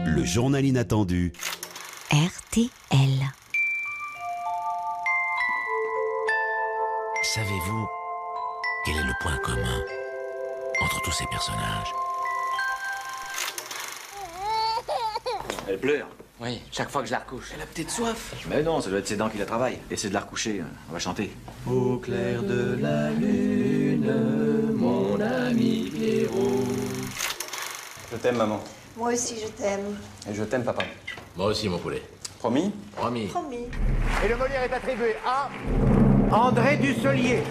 Le journal inattendu. RTL. Savez-vous quel est le point commun entre tous ces personnages? Elle pleure. Oui, chaque fois que je la recouche. Elle a peut-être soif. Mais non, ça doit être ses dents qui la travaillent. Essaie de la recoucher. On va chanter. Au clair de la lune, mon ami Pierrot. Je t'aime, maman. Moi aussi, je t'aime. Et je t'aime, papa. Moi aussi, mon poulet. Promis? Promis. Promis. Et le Molière est attribué à André Dussolier.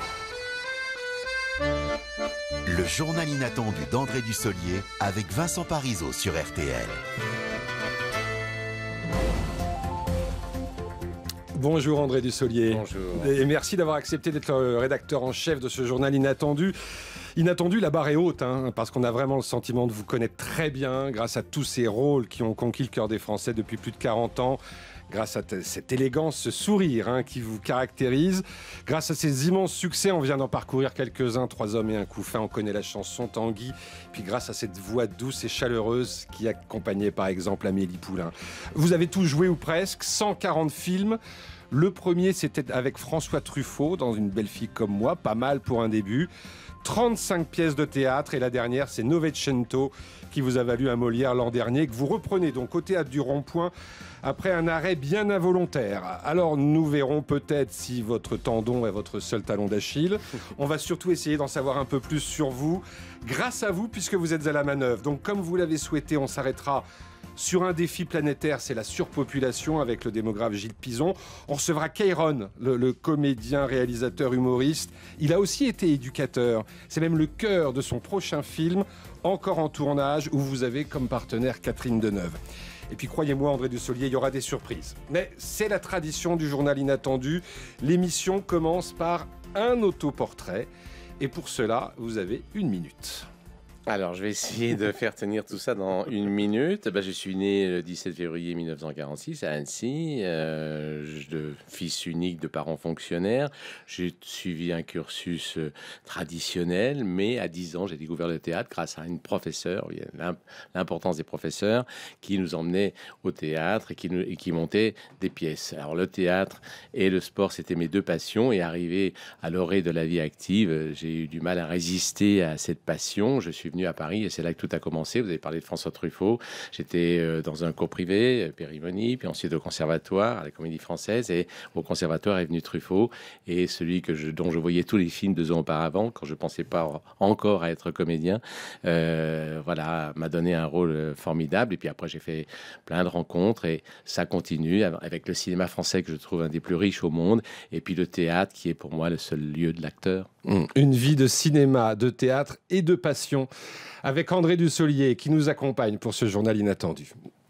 Le journal inattendu d'André Dussolier avec Vincent Parisot sur RTL. Bonjour André Dussolier. Bonjour. Et merci d'avoir accepté d'être le rédacteur en chef de ce journal inattendu. Inattendu, la barre est haute, parce qu'on a vraiment le sentiment de vous connaître très bien grâce à tous ces rôles qui ont conquis le cœur des Français depuis plus de 40 ans. Grâce à cette élégance, ce sourire qui vous caractérise. Grâce à ces immenses succès, on vient d'en parcourir quelques-uns. 3 hommes et un couffin, on connaît la chanson Tanguy. Puis grâce à cette voix douce et chaleureuse qui accompagnait par exemple Amélie Poulain. Vous avez tout joué ou presque, 140 films. Le premier, c'était avec François Truffaut dans Une belle fille comme moi, pas mal pour un début. 35 pièces de théâtre et la dernière, c'est Novecento qui vous a valu un Molière l'an dernier, que vous reprenez donc au Théâtre du Rond-Point après un arrêt bien involontaire. Alors nous verrons peut-être si votre tendon est votre seul talon d'Achille. On va surtout essayer d'en savoir un peu plus sur vous, grâce à vous puisque vous êtes à la manœuvre. Donc comme vous l'avez souhaité, on s'arrêtera sur un défi planétaire, c'est la surpopulation avec le démographe Gilles Pizon. On recevra Kairon, le comédien, réalisateur, humoriste. Il a aussi été éducateur. C'est même le cœur de son prochain film, encore en tournage, où vous avez comme partenaire Catherine Deneuve. Et puis croyez-moi André Dussolier, il y aura des surprises. Mais c'est la tradition du journal inattendu. L'émission commence par un autoportrait. Et pour cela, vous avez 1 minute. Alors, je vais essayer de faire tenir tout ça dans 1 minute. Je suis né le 17 février 1946 à Annecy, fils unique de parents fonctionnaires. J'ai suivi un cursus traditionnel, mais à 10 ans, j'ai découvert le théâtre grâce à une professeure. Il y a l'importance des professeurs qui nous emmenaient au théâtre et qui montaient des pièces. Alors, le théâtre et le sport, c'était mes 2 passions. Et arrivé à l'orée de la vie active, j'ai eu du mal à résister à cette passion. Je suis venu à Paris et c'est là que tout a commencé. Vous avez parlé de François Truffaut. J'étais dans un cours privé, Périmonie, puis ensuite au conservatoire, à la Comédie Française, et au conservatoire est venu Truffaut, et celui dont je voyais tous les films 2 ans auparavant, quand je pensais pas encore à être comédien, m'a donné un rôle formidable. Et puis après, j'ai fait plein de rencontres et ça continue avec le cinéma français que je trouve un des plus riches au monde, et puis le théâtre qui est pour moi le seul lieu de l'acteur. Une vie de cinéma, de théâtre et de passion avec André Dussolier qui nous accompagne pour ce journal inattendu.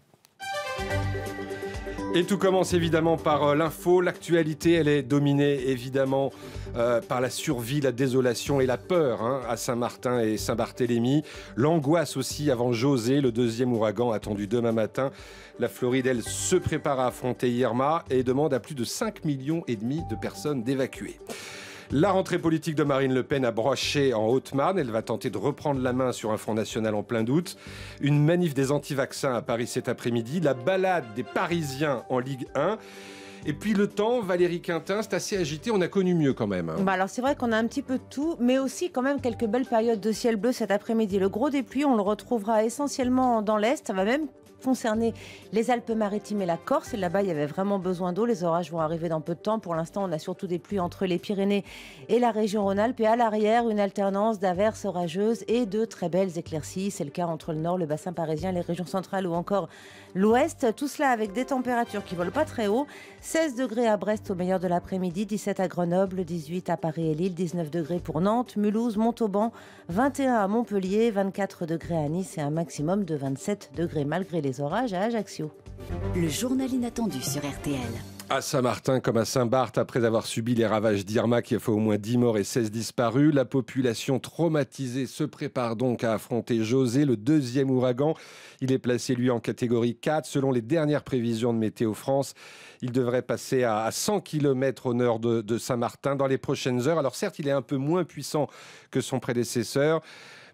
Et tout commence évidemment par l'info. L'actualité, elle est dominée évidemment par la survie, la désolation et la peur à Saint-Martin et Saint-Barthélemy. L'angoisse aussi avant José, le 2e ouragan attendu demain matin. La Floride, elle, se prépare à affronter Irma et demande à plus de 5,5 millions de personnes d'évacuer. La rentrée politique de Marine Le Pen a broché en Haute-Marne. Elle va tenter de reprendre la main sur un Front National en plein doute. Une manif des anti-vaccins à Paris cet après-midi. La balade des Parisiens en Ligue 1. Et puis le temps, Valérie Quintin, c'est assez agité, on a connu mieux quand même. Alors c'est vrai qu'on a un petit peu de tout, mais aussi quand même quelques belles périodes de ciel bleu cet après-midi. Le gros des pluies, on le retrouvera essentiellement dans l'Est, ça va même concerner les Alpes-Maritimes et la Corse. Et là-bas, il y avait vraiment besoin d'eau. Les orages vont arriver dans peu de temps. Pour l'instant, on a surtout des pluies entre les Pyrénées et la région Rhône-Alpes. Et à l'arrière, une alternance d'averses orageuses et de très belles éclaircies. C'est le cas entre le nord, le bassin parisien, les régions centrales ou encore l'ouest. Tout cela avec des températures qui ne volent pas très haut. 16 degrés à Brest au meilleur de l'après-midi, 17 à Grenoble, 18 à Paris et Lille, 19 degrés pour Nantes, Mulhouse, Montauban, 21 à Montpellier, 24 degrés à Nice et un maximum de 27 degrés malgré les orages à Ajaccio. Le journal inattendu sur RTL. À Saint-Martin comme à Saint-Barth, après avoir subi les ravages d'Irma qui a fait au moins 10 morts et 16 disparus, la population traumatisée se prépare donc à affronter José, le 2e ouragan. Il est placé, lui, en catégorie 4. Selon les dernières prévisions de Météo France, il devrait passer à 100 km au nord de Saint-Martin dans les prochaines heures. Alors certes, il est un peu moins puissant que son prédécesseur,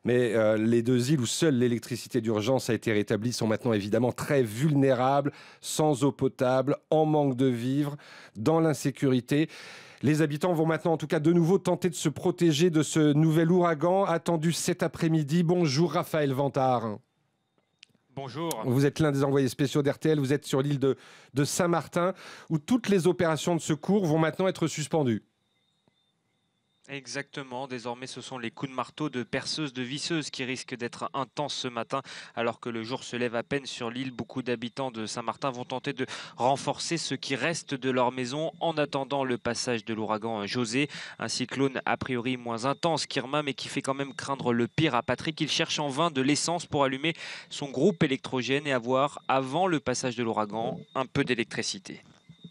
Mais les 2 îles où seule l'électricité d'urgence a été rétablie sont maintenant évidemment très vulnérables, sans eau potable, en manque de vivres, dans l'insécurité. Les habitants vont maintenant, en tout cas, de nouveau tenter de se protéger de ce nouvel ouragan attendu cet après-midi. Bonjour Raphaël Vantard. Bonjour. Vous êtes l'un des envoyés spéciaux d'RTL. Vous êtes sur l'île de Saint-Martin, où toutes les opérations de secours vont maintenant être suspendues. Exactement, désormais ce sont les coups de marteau de perceuses, de visseuses qui risquent d'être intenses ce matin alors que le jour se lève à peine sur l'île. Beaucoup d'habitants de Saint-Martin vont tenter de renforcer ce qui reste de leur maison en attendant le passage de l'ouragan José, un cyclone a priori moins intense qu'Irma mais qui fait quand même craindre le pire à Patrick. Il cherche en vain de l'essence pour allumer son groupe électrogène et avoir, avant le passage de l'ouragan, un peu d'électricité.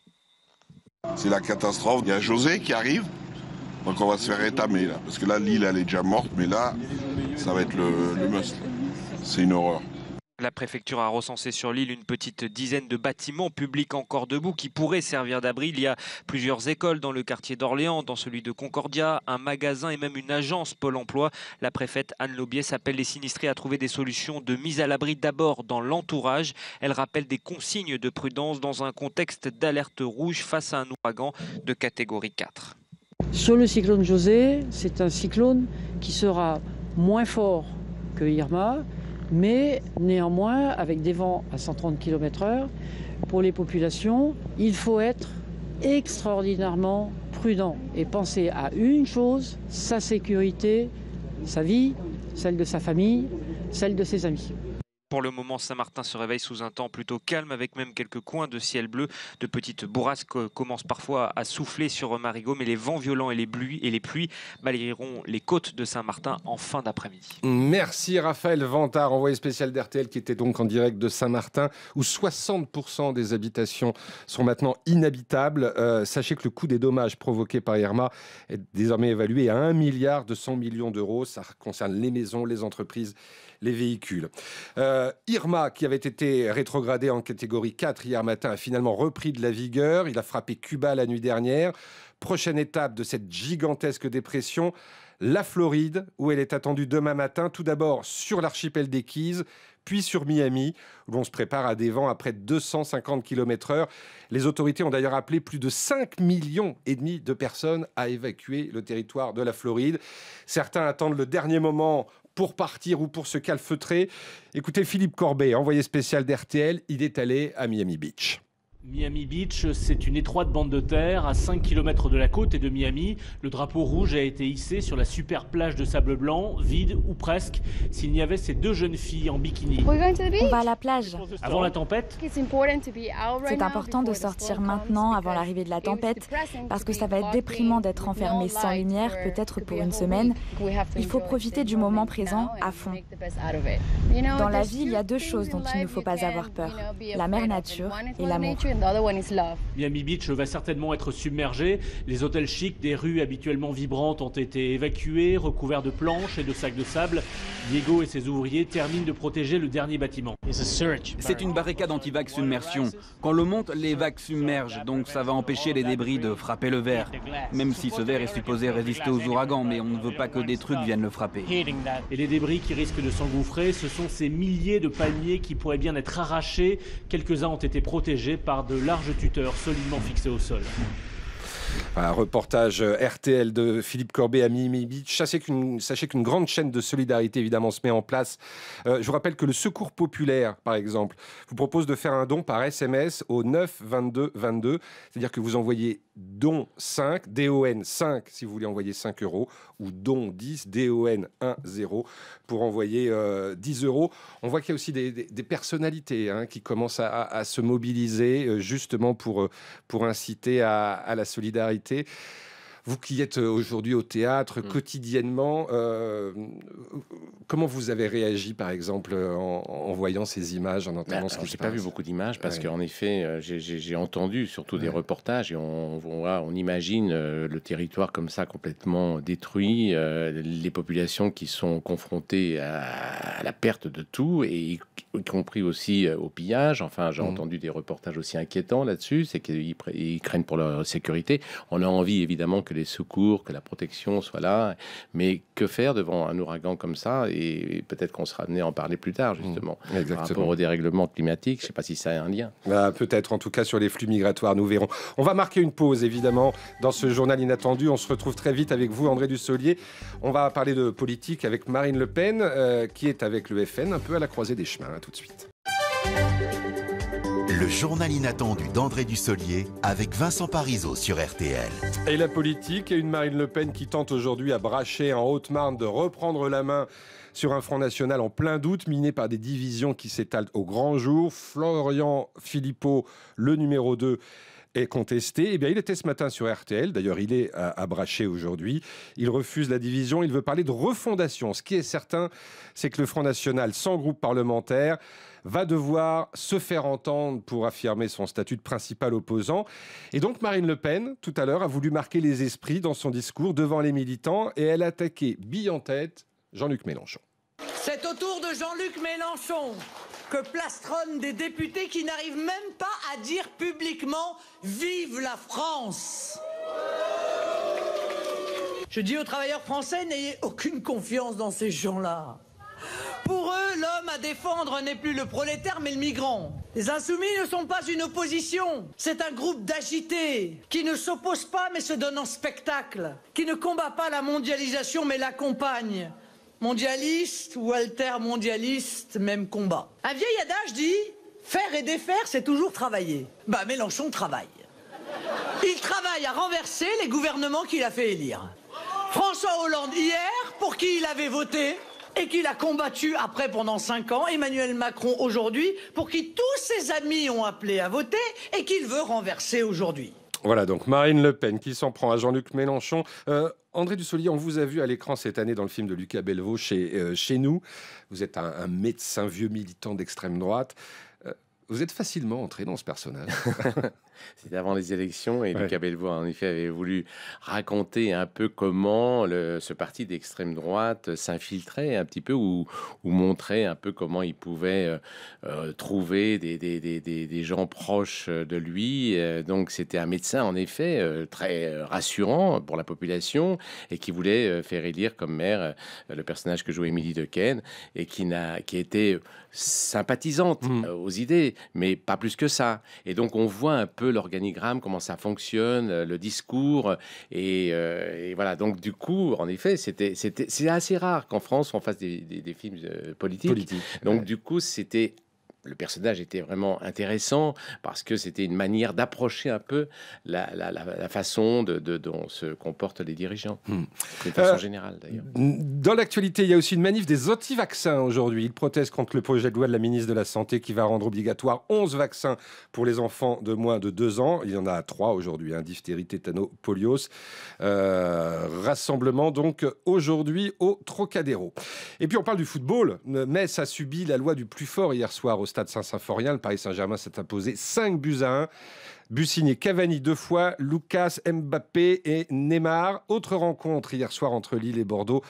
C'est la catastrophe, il y a José qui arrive. Donc on va se faire étamer là, parce que là l'île elle est déjà morte, mais là ça va être le must. C'est une horreur. La préfecture a recensé sur l'île une petite dizaine de bâtiments publics encore debout qui pourraient servir d'abri. Il y a plusieurs écoles dans le quartier d'Orléans, dans celui de Concordia, un magasin et même une agence Pôle emploi. La préfète Anne Laubiès appelle les sinistrés à trouver des solutions de mise à l'abri d'abord dans l'entourage. Elle rappelle des consignes de prudence dans un contexte d'alerte rouge face à un ouragan de catégorie 4. Sur le cyclone José, c'est un cyclone qui sera moins fort que Irma, mais néanmoins avec des vents à 130 km/h. Pour les populations, il faut être extraordinairement prudent et penser à une chose, sa sécurité, sa vie, celle de sa famille, celle de ses amis. Pour le moment, Saint-Martin se réveille sous un temps plutôt calme avec même quelques coins de ciel bleu. De petites bourrasques commencent parfois à souffler sur Marigot, mais les vents violents et les pluies balayeront les côtes de Saint-Martin en fin d'après-midi. Merci Raphaël Vantard, envoyé spécial d'RTL qui était donc en direct de Saint-Martin, où 60% des habitations sont maintenant inhabitables. Sachez que le coût des dommages provoqués par Irma est désormais évalué à 1,2 milliard d'euros. Ça concerne les maisons, les entreprises, les véhicules. Irma, qui avait été rétrogradé en catégorie 4 hier matin, a finalement repris de la vigueur. Il a frappé Cuba la nuit dernière. Prochaine étape de cette gigantesque dépression, la Floride, où elle est attendue demain matin. Tout d'abord sur l'archipel des Keys, puis sur Miami, où l'on se prépare à des vents à près de 250 km/h. Les autorités ont d'ailleurs appelé plus de 5,5 millions de personnes à évacuer le territoire de la Floride. Certains attendent le dernier moment pour partir ou pour se calfeutrer. Écoutez Philippe Corbet, envoyé spécial d'RTL, il est allé à Miami Beach. Miami Beach, c'est une étroite bande de terre à 5 km de la côte et de Miami. Le drapeau rouge a été hissé sur la super plage de sable blanc, vide ou presque, s'il n'y avait ces 2 jeunes filles en bikini. On va à la plage. Avant la tempête, c'est important de sortir maintenant avant l'arrivée de la tempête parce que ça va être déprimant d'être enfermé sans lumière, peut-être pour une semaine. Il faut profiter du moment présent à fond. Dans la vie, il y a 2 choses dont il ne faut pas avoir peur, la mère nature et l'amour. Miami Beach va certainement être submergé. Les hôtels chics des rues habituellement vibrantes ont été évacués, recouverts de planches et de sacs de sable. Diego et ses ouvriers terminent de protéger le dernier bâtiment. C'est une barricade anti-vague submersion. Quand l'eau monte, les vagues submergent, donc ça va empêcher les débris de frapper le verre. Même si ce verre est supposé résister aux ouragans, mais on ne veut pas que des trucs viennent le frapper. Et les débris qui risquent de s'engouffrer, ce sont ces milliers de palmiers qui pourraient bien être arrachés. Quelques-uns ont été protégés par de larges tuteurs solidement fixés au sol. Un reportage RTL de Philippe Corbet à Miami Beach. Sachez qu'une grande chaîne de solidarité évidemment se met en place. Je vous rappelle que le Secours populaire, par exemple, vous propose de faire un don par SMS au 9 22 22. C'est-à-dire que vous envoyez don 5, DON 5 si vous voulez envoyer 5 euros, ou don 10, DON 1 0 pour envoyer 10 euros. On voit qu'il y a aussi des personnalités qui commencent à se mobiliser justement pour inciter à la solidarité. Vous qui êtes aujourd'hui au théâtre quotidiennement, comment vous avez réagi par exemple en voyant ces images, en entendant ce qui se passe ? J'ai pas vu beaucoup d'images parce qu'en effet, j'ai entendu surtout des reportages et on imagine le territoire comme ça complètement détruit, les populations qui sont confrontées à la perte de tout et y compris aussi au pillage. Enfin, j'ai entendu des reportages aussi inquiétants là-dessus, c'est qu'ils craignent pour leur sécurité. On a envie évidemment que les secours, que la protection soient là, mais que faire devant un ouragan comme ça? Et peut-être qu'on sera amené à en parler plus tard, justement. Exactement. Par rapport au dérèglement climatique, je ne sais pas si ça a un lien. Peut-être, en tout cas, sur les flux migratoires, nous verrons. On va marquer une pause, évidemment, dans ce journal inattendu. On se retrouve très vite avec vous, André Dussolier. On va parler de politique avec Marine Le Pen, qui est avec le FN, un peu à la croisée des chemins. Tout de suite. Le journal inattendu d'André Dussolier avec Vincent Parisot sur RTL. Et la politique, et une Marine Le Pen qui tente aujourd'hui à Brachet, en Haute-Marne, de reprendre la main sur un Front National en plein doute, miné par des divisions qui s'étalent au grand jour. Florian Philippot, le numéro 2, est contesté. Eh bien, il était ce matin sur RTL. D'ailleurs, il est à Brachet aujourd'hui. Il refuse la division. Il veut parler de refondation. Ce qui est certain, c'est que le Front National, sans groupe parlementaire, va devoir se faire entendre pour affirmer son statut de principal opposant. Et donc, Marine Le Pen, tout à l'heure, a voulu marquer les esprits dans son discours devant les militants et elle a attaqué, bille en tête, Jean-Luc Mélenchon. C'est au tour de Jean-Luc Mélenchon que plastronnent des députés qui n'arrivent même pas à dire publiquement « Vive la France !» Je dis aux travailleurs français, n'ayez aucune confiance dans ces gens-là. Pour eux, l'homme à défendre n'est plus le prolétaire, mais le migrant. Les insoumis ne sont pas une opposition. C'est un groupe d'agités qui ne s'oppose pas, mais se donne en spectacle, qui ne combat pas la mondialisation, mais l'accompagne. Mondialiste ou altermondialiste, même combat. Un vieil adage dit « faire et défaire, c'est toujours travailler ». Bah, Mélenchon travaille. Il travaille à renverser les gouvernements qu'il a fait élire. François Hollande hier, pour qui il avait voté et qu'il a combattu après pendant 5 ans. Emmanuel Macron aujourd'hui, pour qui tous ses amis ont appelé à voter et qu'il veut renverser aujourd'hui. Voilà donc Marine Le Pen qui s'en prend à Jean-Luc Mélenchon. André Dussolier, on vous a vu à l'écran cette année dans le film de Lucas Bellevaux chez nous. Vous êtes un médecin vieux militant d'extrême droite. Vous êtes facilement entré dans ce personnage. C'était avant les élections et Lucas Bellevaux, en effet, avait voulu raconter un peu comment ce parti d'extrême droite s'infiltrait un petit peu ou montrait un peu comment il pouvait trouver des gens proches de lui. Donc c'était un médecin, en effet, très rassurant pour la population et qui voulait faire élire comme maire le personnage que jouait Émilie Dequesne et qui était sympathisante aux idées, mais pas plus que ça. Et donc on voit un peu l'organigramme, comment ça fonctionne, le discours, et voilà. Donc du coup, en effet, c'est assez rare qu'en France on fasse des films politiques. Donc du coup, le personnage était vraiment intéressant parce que c'était une manière d'approcher un peu la façon dont se comportent les dirigeants, de façon générale d'ailleurs. Dans l'actualité, il y a aussi une manif des anti-vaccins aujourd'hui. Ils protestent contre le projet de loi de la ministre de la Santé qui va rendre obligatoire 11 vaccins pour les enfants de moins de 2 ans. Il y en a 3 aujourd'hui, diphtérie, tétano, polios. Rassemblement donc aujourd'hui au Trocadéro. Et puis on parle du football. Metz a subi la loi du plus fort hier soir au Stade Saint-Symphorien. Le Paris Saint-Germain s'est imposé 5-1. But signé Cavani 2 fois, Lucas, Mbappé et Neymar. Autre rencontre hier soir entre Lille et Bordeaux,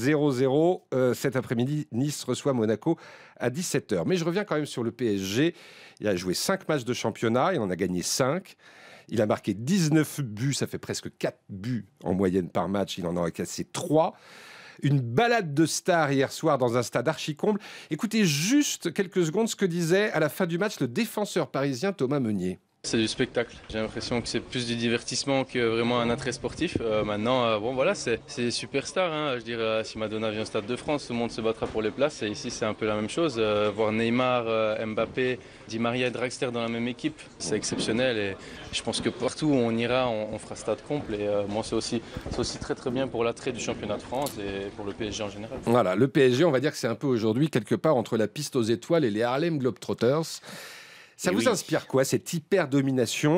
0-0. Cet après-midi, Nice reçoit Monaco à 17h. Mais je reviens quand même sur le PSG. Il a joué 5 matchs de championnat, il en a gagné 5. Il a marqué 19 buts, ça fait presque 4 buts en moyenne par match. Il en a cassé 3. Une balade de stars hier soir dans un stade archi-comble. Écoutez juste quelques secondes ce que disait à la fin du match le défenseur parisien Thomas Meunier. C'est du spectacle. J'ai l'impression que c'est plus du divertissement que vraiment un attrait sportif. Maintenant, c'est des superstars. Je veux dire, si Madonna vient au Stade de France, tout le monde se battra pour les places. Et ici, c'est un peu la même chose. Voir Neymar, Mbappé, Di Maria et Draxler dans la même équipe, c'est exceptionnel. Et je pense que partout où on ira, on fera stade complet. Et moi, c'est aussi très très bien pour l'attrait du championnat de France et pour le PSG en général. Voilà, le PSG, on va dire que c'est un peu aujourd'hui quelque part entre la piste aux étoiles et les Harlem Globetrotters. Ça vous inspire quoi, cette hyper-domination ?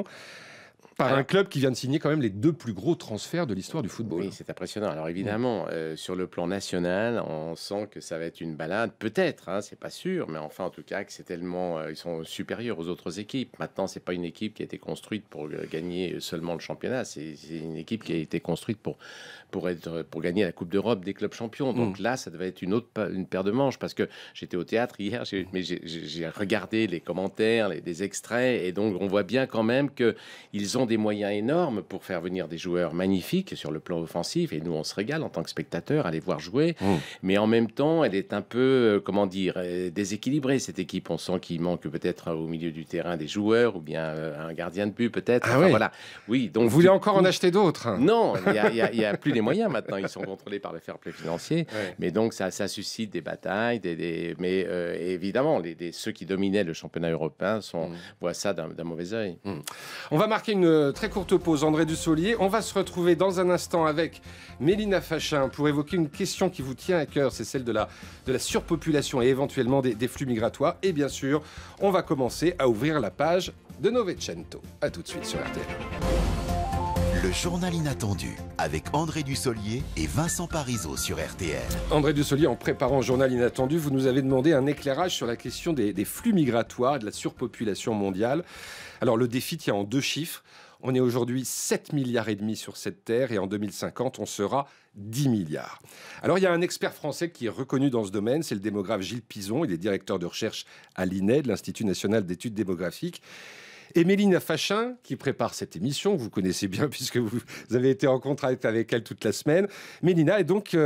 Par un club qui vient de signer quand même les 2 plus gros transferts de l'histoire du football. Oui, c'est impressionnant. Alors évidemment, sur le plan national, on sent que ça va être une balade. Peut-être, hein, c'est pas sûr, mais enfin en tout cas que c'est tellement, ils sont supérieurs aux autres équipes. Maintenant, c'est pas une équipe qui a été construite pour gagner seulement le championnat. C'est une équipe qui a été construite pour gagner la Coupe d'Europe des clubs champions. Donc là, ça devait être une paire de manches parce que j'étais au théâtre hier, mais j'ai regardé les commentaires, des extraits, et donc on voit bien quand même qu'ils ont des moyens énormes pour faire venir des joueurs magnifiques sur le plan offensif, et nous on se régale en tant que spectateurs à les voir jouer, mais en même temps elle est un peu, déséquilibrée cette équipe. On sent qu'il manque peut-être au milieu du terrain des joueurs, ou bien un gardien de but peut-être. Ah oui. Voilà. Oui, donc, vous voulez encore en acheter d'autres? Non, il n'y a plus les moyens maintenant, ils sont contrôlés par le fair play financier, mais donc ça suscite des batailles, mais évidemment ceux qui dominaient le championnat européen voient ça d'un mauvais œil. On va marquer une très courte pause, André Dussolier. On va se retrouver dans un instant avec Mélina Fachin pour évoquer une question qui vous tient à cœur, c'est celle de la surpopulation et éventuellement des flux migratoires. Et bien sûr, on va commencer à ouvrir la page de Novecento. A tout de suite sur RTL. Le journal inattendu avec André Dussolier et Vincent Parisot sur RTL. André Dussolier, en préparant le journal inattendu, vous nous avez demandé un éclairage sur la question des flux migratoires et de la surpopulation mondiale. Alors le défi tient en 2 chiffres. On est aujourd'hui 7,5 milliards sur cette terre, et en 2050, on sera 10 milliards. Alors il y a un expert français qui est reconnu dans ce domaine, c'est le démographe Gilles Pizon. Il est directeur de recherche à l'INED, l'Institut national d'études démographiques. Et Mélina Fachin, qui prépare cette émission, que vous connaissez bien puisque vous avez été en contact avec elle toute la semaine. Mélina,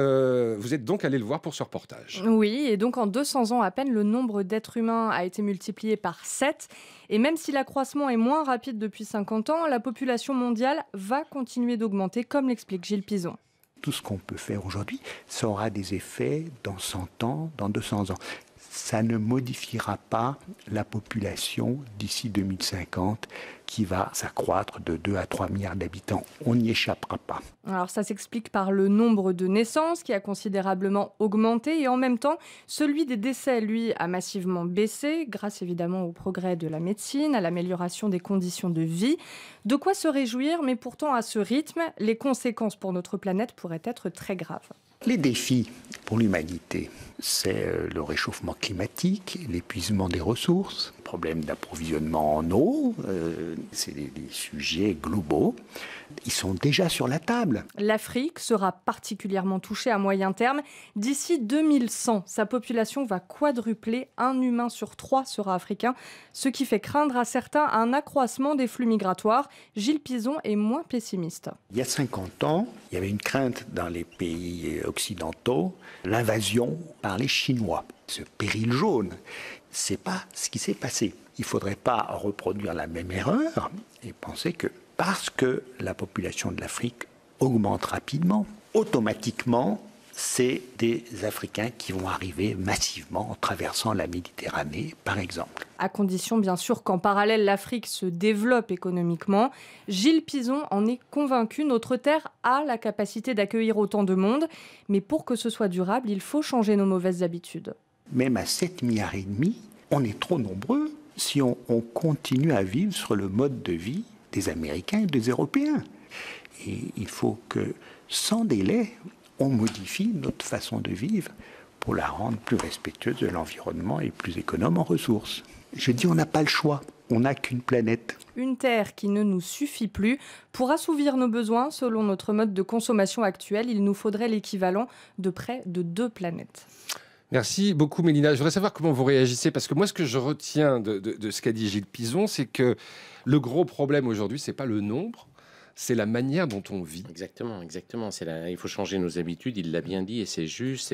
vous êtes donc allée le voir pour ce reportage. Oui, et donc en 200 ans à peine, le nombre d'êtres humains a été multiplié par 7. Et même si l'accroissement est moins rapide depuis 50 ans, la population mondiale va continuer d'augmenter, comme l'explique Gilles Pizon. Tout ce qu'on peut faire aujourd'hui, ça aura des effets dans 100 ans, dans 200 ans. Ça ne modifiera pas la population d'ici 2050 qui va s'accroître de 2 à 3 milliards d'habitants. On n'y échappera pas. Alors ça s'explique par le nombre de naissances qui a considérablement augmenté, et en même temps, celui des décès, lui, a massivement baissé, grâce évidemment au progrès de la médecine, à l'amélioration des conditions de vie. De quoi se réjouir, mais pourtant à ce rythme, les conséquences pour notre planète pourraient être très graves. Les défis pour l'humanité, c'est le réchauffement climatique, l'épuisement des ressources, problème d'approvisionnement en eau, c'est des sujets globaux. Ils sont déjà sur la table. L'Afrique sera particulièrement touchée à moyen terme. D'ici 2100, sa population va quadrupler. 1 humain sur 3 sera africain, ce qui fait craindre à certains un accroissement des flux migratoires. Gilles Pizon est moins pessimiste. Il y a 50 ans, il y avait une crainte dans les pays occidentaux, l'invasion par les Chinois. Ce péril jaune, c'est pas ce qui s'est passé. Il ne faudrait pas reproduire la même erreur et penser que parce que la population de l'Afrique augmente rapidement, automatiquement, c'est des Africains qui vont arriver massivement en traversant la Méditerranée, par exemple. À condition, bien sûr, qu'en parallèle, l'Afrique se développe économiquement. Gilles Pizon en est convaincu. Notre Terre a la capacité d'accueillir autant de monde. Mais pour que ce soit durable, il faut changer nos mauvaises habitudes. Même à 7,5 milliards, on est trop nombreux si on continue à vivre sur le mode de vie des Américains et des Européens. Et il faut que, sans délai, on modifie notre façon de vivre pour la rendre plus respectueuse de l'environnement et plus économe en ressources. Je dis, on n'a pas le choix. On n'a qu'une planète. Une Terre qui ne nous suffit plus. Pour assouvir nos besoins, selon notre mode de consommation actuel, il nous faudrait l'équivalent de près de 2 planètes. Merci beaucoup, Mélina. Je voudrais savoir comment vous réagissez, parce que moi, ce que je retiens de ce qu'a dit Gilles Pizon, c'est que le gros problème aujourd'hui, c'est pas le nombre, c'est la manière dont on vit. Exactement. Il faut changer nos habitudes, il l'a bien dit, et c'est juste.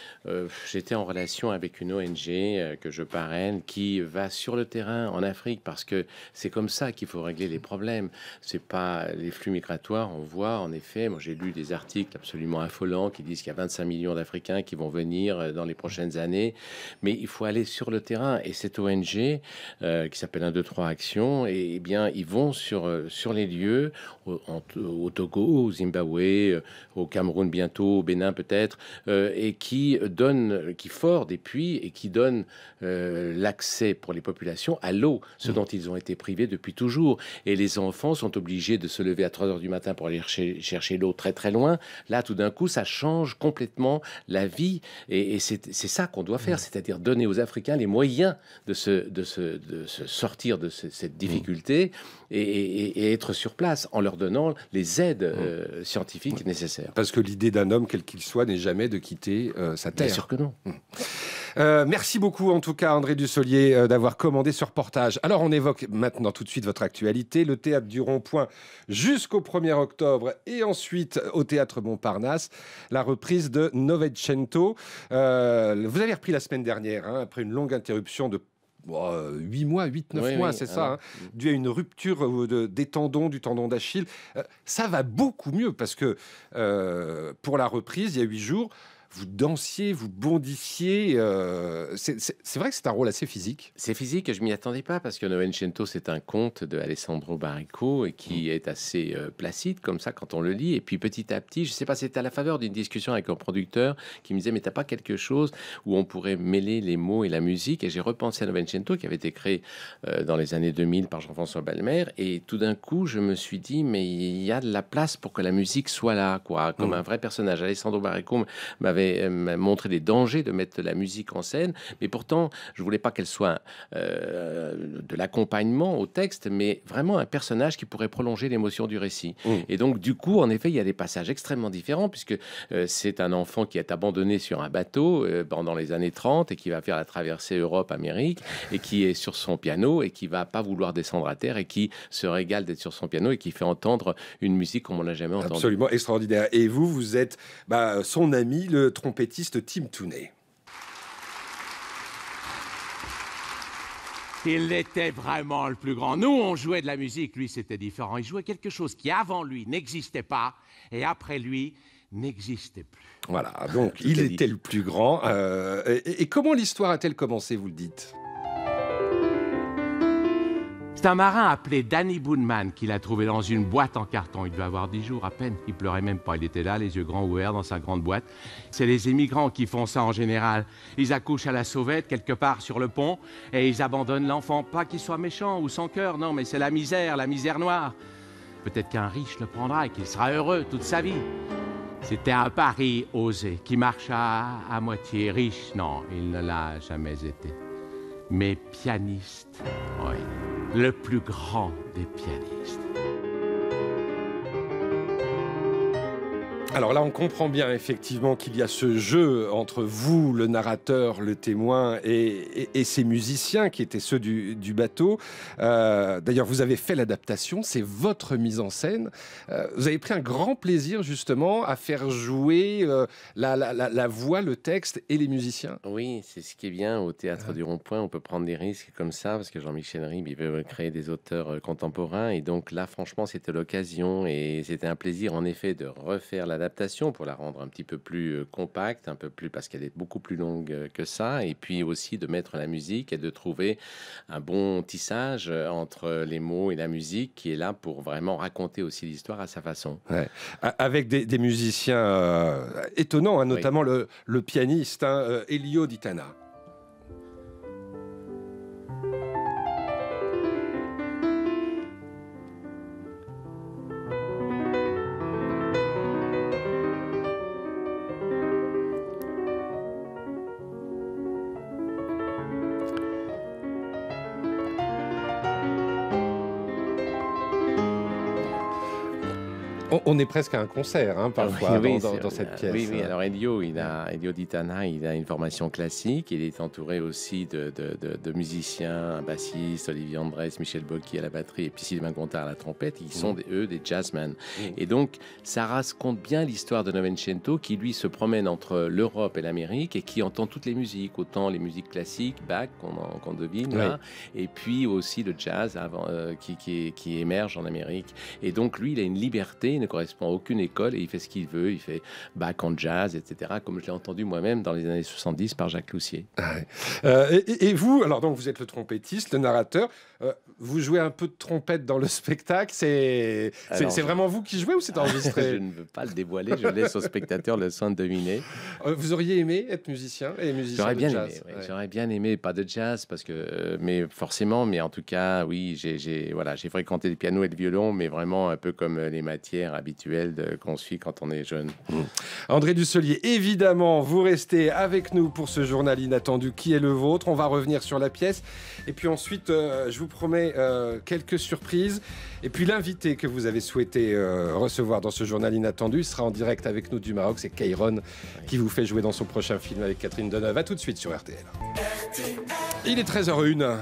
J'étais en relation avec une ONG que je parraine qui va sur le terrain en Afrique, parce que c'est comme ça qu'il faut régler les problèmes. C'est pas les flux migratoires. On voit en effet, moi j'ai lu des articles absolument affolants qui disent qu'il y a 25 millions d'Africains qui vont venir dans les prochaines années, mais il faut aller sur le terrain. Et cette ONG qui s'appelle 1, 2, 3 Actions, et bien ils vont sur les lieux. au Togo, au Zimbabwe, au Cameroun bientôt, au Bénin peut-être, et qui fore des puits et qui donne l'accès pour les populations à l'eau, ce dont ils ont été privés depuis toujours. Et les enfants sont obligés de se lever à 3 heures du matin pour aller chercher l'eau très très loin. Là, tout d'un coup, ça change complètement la vie. Et c'est ça qu'on doit faire, c'est-à-dire donner aux Africains les moyens de se sortir de cette difficulté et être sur place en leur donnant les aides scientifiques nécessaires. Parce que l'idée d'un homme, quel qu'il soit, n'est jamais de quitter sa terre. Bien sûr que non. Merci beaucoup, en tout cas, André Dussolier, d'avoir commandé ce reportage. Alors, on évoque maintenant tout de suite votre actualité. Le Théâtre du Rond-Point jusqu'au 1er octobre et ensuite au Théâtre Montparnasse, la reprise de Novecento. Vous avez repris la semaine dernière, après une longue interruption de 8 mois, 8-9 mois, c'est ça, dû à une rupture des tendons, du tendon d'Achille. Ça va beaucoup mieux parce que pour la reprise, il y a 8 jours, vous dansiez, vous bondissiez. C'est vrai que c'est un rôle assez physique. C'est physique, je m'y attendais pas parce que Novecento, c'est un conte de Alessandro Baricco et qui est assez placide comme ça quand on le lit. Et puis petit à petit, je sais pas, c'était à la faveur d'une discussion avec un producteur qui me disait mais t'as pas quelque chose où on pourrait mêler les mots et la musique? Et j'ai repensé à Novecento qui avait été créé dans les années 2000 par Jean-François Balmer. Et tout d'un coup, je me suis dit mais il y a de la place pour que la musique soit là, quoi, comme un vrai personnage. Alessandro Baricco m'avait montré les dangers de mettre de la musique en scène, mais pourtant je voulais pas qu'elle soit de l'accompagnement au texte, mais vraiment un personnage qui pourrait prolonger l'émotion du récit. Et donc du coup, en effet, il y a des passages extrêmement différents puisque c'est un enfant qui est abandonné sur un bateau pendant les années 30 et qui va faire la traversée Europe-Amérique et qui est sur son piano et qui va pas vouloir descendre à terre et qui se régale d'être sur son piano et qui fait entendre une musique comme on l'a jamais entendue. Absolument extraordinaire. Et vous êtes son ami, le trompettiste Tim Tooney. Il était vraiment le plus grand. Nous, on jouait de la musique, lui, c'était différent. Il jouait quelque chose qui, avant lui, n'existait pas, et après lui, n'existait plus. Voilà, donc il était le plus grand. Et comment l'histoire a-t-elle commencé, vous le dites ? C'est un marin appelé Danny Boonman qui l'a trouvé dans une boîte en carton. Il devait avoir 10 jours à peine. Il pleurait même pas. Il était là, les yeux grands ouverts dans sa grande boîte. C'est les immigrants qui font ça en général. Ils accouchent à la sauvette quelque part sur le pont et ils abandonnent l'enfant. Pas qu'il soit méchant ou sans cœur, non, mais c'est la misère noire. Peut-être qu'un riche le prendra et qu'il sera heureux toute sa vie. C'était un pari osé qui marcha à moitié. Riche, non, il ne l'a jamais été. Mais pianiste, oui. Le plus grand des pianistes. Alors là, on comprend bien effectivement qu'il y a ce jeu entre vous, le narrateur, le témoin et ces musiciens qui étaient ceux du bateau. D'ailleurs, vous avez fait l'adaptation, c'est votre mise en scène. Vous avez pris un grand plaisir justement à faire jouer la voix, le texte et les musiciens. Oui, c'est ce qui est bien au Théâtre du Rond-Point. On peut prendre des risques comme ça parce que Jean-Michel Ribes, il veut créer des auteurs contemporains. Et donc là, franchement, c'était l'occasion et c'était un plaisir en effet de refaire l'adaptation pour la rendre un petit peu plus compacte, un peu plus parce qu'elle est beaucoup plus longue que ça, et puis aussi de mettre la musique et de trouver un bon tissage entre les mots et la musique qui est là pour vraiment raconter aussi l'histoire à sa façon. Ouais. Avec des musiciens étonnants, notamment le pianiste Elio Di Tana. On est presque à un concert, parfois, dans cette pièce. Oui. Alors Elio Di Tana, il a une formation classique. Il est entouré aussi de musiciens, un bassiste, Olivier Andrés, Michel Bocchi à la batterie, et puis Sylvain Gontard à la trompette. Ils sont, des jazzmen. Et donc, ça raconte bien l'histoire de Novecento, qui, lui, se promène entre l'Europe et l'Amérique, et qui entend toutes les musiques, autant les musiques classiques, Bach, qu'on devine, là, et puis aussi le jazz qui émerge en Amérique. Et donc, lui, il a une liberté il ne correspond à aucune école et il fait ce qu'il veut. Il fait bac en jazz, etc., comme je l'ai entendu moi-même dans les années 70 par Jacques Loussier. Et vous, alors donc vous êtes le trompettiste, le narrateur, vous jouez un peu de trompette dans le spectacle, c'est vraiment vous qui jouez ou c'est enregistré? Je ne veux pas le dévoiler, je laisse aux spectateurs le soin de deviner. Vous auriez aimé être musicien et musicien J'aurais de bien jazz? aimé, ouais. J'aurais bien aimé, pas de jazz, parce que, mais forcément, mais en tout cas, oui, j'ai fréquenté le piano et le violon, mais vraiment un peu comme les matières habituelles qu'on suit quand on est jeune. André Dussolier, évidemment, vous restez avec nous pour ce journal inattendu qui est le vôtre. On va revenir sur la pièce. Et puis ensuite, je vous promets quelques surprises. Et puis l'invité que vous avez souhaité recevoir dans ce journal inattendu sera en direct avec nous du Maroc. C'est Kairon qui vous fait jouer dans son prochain film avec Catherine Deneuve. À tout de suite sur RTL. Il est 13h01.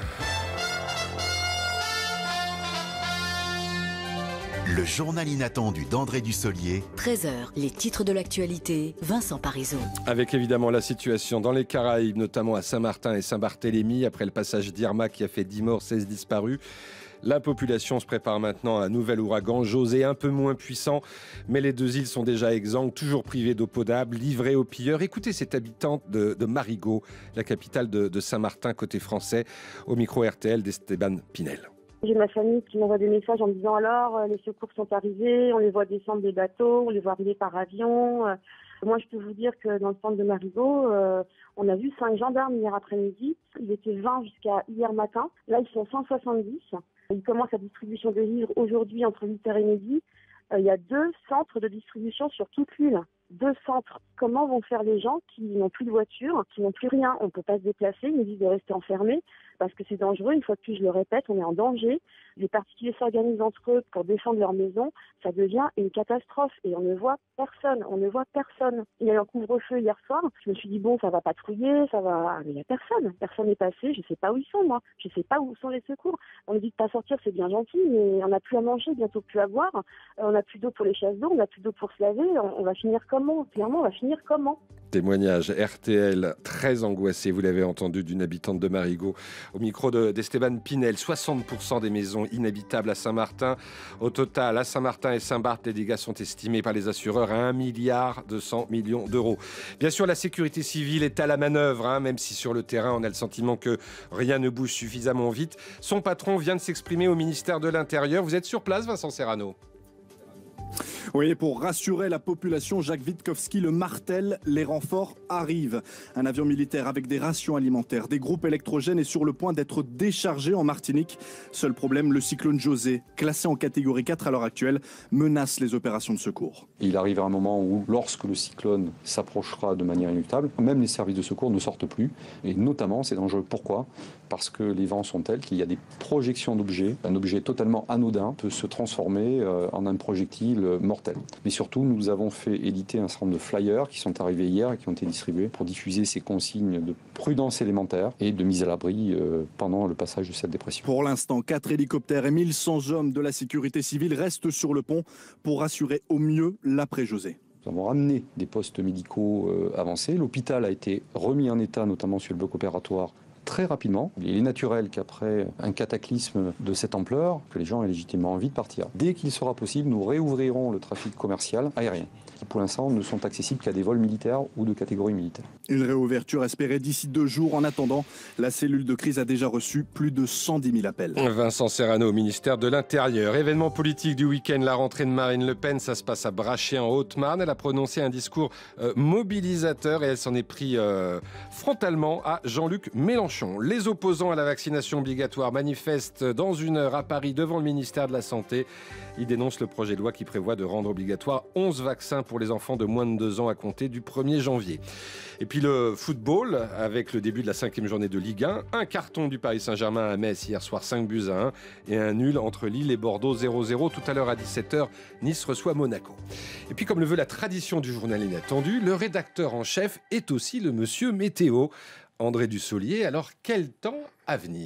Le journal inattendu d'André Dussolier. 13h, les titres de l'actualité, Vincent Parisot. Avec évidemment la situation dans les Caraïbes, notamment à Saint-Martin et Saint-Barthélemy, après le passage d'Irma qui a fait 10 morts, 16 disparus. La population se prépare maintenant à un nouvel ouragan, José, un peu moins puissant, mais les deux îles sont déjà exsangues, toujours privées d'eau potable, livrées aux pilleurs. Écoutez cette habitante de Marigot, la capitale de Saint-Martin, côté français, au micro RTL d'Esteban Pinel. J'ai ma famille qui m'envoie des messages en me disant alors les secours sont arrivés, on les voit descendre des bateaux, on les voit arriver par avion. Moi je peux vous dire que dans le centre de Marigot, on a vu 5 gendarmes hier après-midi. Ils étaient 20 jusqu'à hier matin. Là ils sont 170. Ils commencent la distribution de livres aujourd'hui entre 8h et midi. Il y a 2 centres de distribution sur toute l'île. 2 centres. Comment vont faire les gens qui n'ont plus de voiture, qui n'ont plus rien? On ne peut pas se déplacer, ils nous disent de rester enfermés parce que c'est dangereux. Une fois de plus, je le répète, on est en danger. Les particuliers s'organisent entre eux pour défendre leur maison. Ça devient une catastrophe et on ne voit personne. On ne voit personne. Il y a eu un couvre-feu hier soir. Je me suis dit, bon, ça va patrouiller, ça va... Mais il n'y a personne. Personne n'est passé. Je ne sais pas où ils sont, moi. Je ne sais pas où sont les secours. On nous dit de ne pas sortir, c'est bien gentil, mais on n'a plus à manger, bientôt plus à boire. On n'a plus d'eau pour les chasses d'eau, on n'a plus d'eau pour se laver. On va finir comment? Clairement, on va finir comment? Témoignage RTL très angoissé, vous l'avez entendu, d'une habitante de Marigot au micro d'Esteban Pinel. 60% des maisons inhabitables à Saint-Martin. Au total, à Saint-Martin et Saint-Barth, les dégâts sont estimés par les assureurs à 1,2 milliard d'euros. Bien sûr, la sécurité civile est à la manœuvre, même si sur le terrain, on a le sentiment que rien ne bouge suffisamment vite. Son patron vient de s'exprimer au ministère de l'Intérieur. Vous êtes sur place, Vincent Serrano? Oui, pour rassurer la population, Jacques Witkowski le martèle, les renforts arrivent. Un avion militaire avec des rations alimentaires, des groupes électrogènes est sur le point d'être déchargé en Martinique. Seul problème, le cyclone José, classé en catégorie 4 à l'heure actuelle, menace les opérations de secours. Il arrivera un moment où, lorsque le cyclone s'approchera de manière inéluctable, même les services de secours ne sortent plus. Et notamment, c'est dangereux. Pourquoi ? Parce que les vents sont tels qu'il y a des projections d'objets. Un objet totalement anodin peut se transformer en un projectile mortel. Mais surtout, nous avons fait éditer un certain nombre de flyers qui sont arrivés hier et qui ont été distribués pour diffuser ces consignes de prudence élémentaire et de mise à l'abri pendant le passage de cette dépression. Pour l'instant, 4 hélicoptères et 1100 hommes de la sécurité civile restent sur le pont pour assurer au mieux l'après-José. Nous avons ramené des postes médicaux avancés. L'hôpital a été remis en état, notamment sur le bloc opératoire, très rapidement. Il est naturel qu'après un cataclysme de cette ampleur, que les gens aient légitimement envie de partir. Dès qu'il sera possible, nous réouvrirons le trafic commercial aérien, qui pour l'instant ne sont accessibles qu'à des vols militaires ou de catégorie militaire. Une réouverture espérée d'ici 2 jours. En attendant, la cellule de crise a déjà reçu plus de 110 000 appels. Vincent Serrano au ministère de l'Intérieur. Événement politique du week-end, la rentrée de Marine Le Pen, ça se passe à Brachet en Haute-Marne. Elle a prononcé un discours mobilisateur et elle s'en est pris frontalement à Jean-Luc Mélenchon. Les opposants à la vaccination obligatoire manifestent dans 1 heure à Paris devant le ministère de la Santé. Ils dénoncent le projet de loi qui prévoit de rendre obligatoire 11 vaccins pour les enfants de moins de 2 ans à compter du 1er janvier. Et puis le football, avec le début de la 5e journée de Ligue 1. Un carton du Paris Saint-Germain à Metz hier soir, 5-1. Et un nul entre Lille et Bordeaux, 0-0. Tout à l'heure à 17h, Nice reçoit Monaco. Et puis comme le veut la tradition du journal inattendu, le rédacteur en chef est aussi le monsieur météo. André Dussolier, alors quel temps à venir ?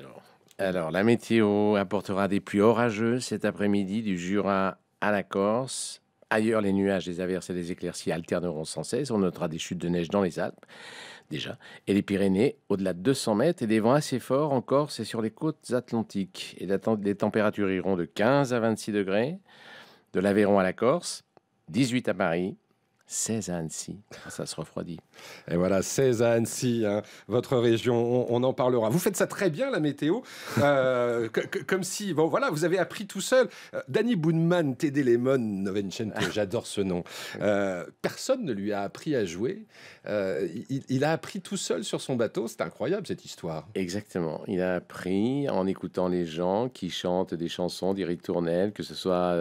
Alors, la météo apportera des pluies orageuses cet après-midi du Jura à la Corse. Ailleurs, les nuages, les averses et les éclaircies alterneront sans cesse. On notera des chutes de neige dans les Alpes, déjà, et les Pyrénées, au-delà de 200 mètres, et des vents assez forts en Corse et sur les côtes atlantiques. Et les températures iront de 15 à 26 degrés. De l'Aveyron à la Corse, 18 à Paris, 16 à Annecy. Ça se refroidit. Et voilà, 16 à Annecy, hein, votre région, on en parlera. Vous faites ça très bien, la météo. Comme si, bon voilà, vous avez appris tout seul. Danny Boonman, Tede Lemon Novecento, j'adore ce nom. Personne ne lui a appris à jouer. Il a appris tout seul sur son bateau. C'est incroyable, cette histoire. Exactement. Il a appris en écoutant les gens qui chantent des chansons d'Éric Tournel, que ce soit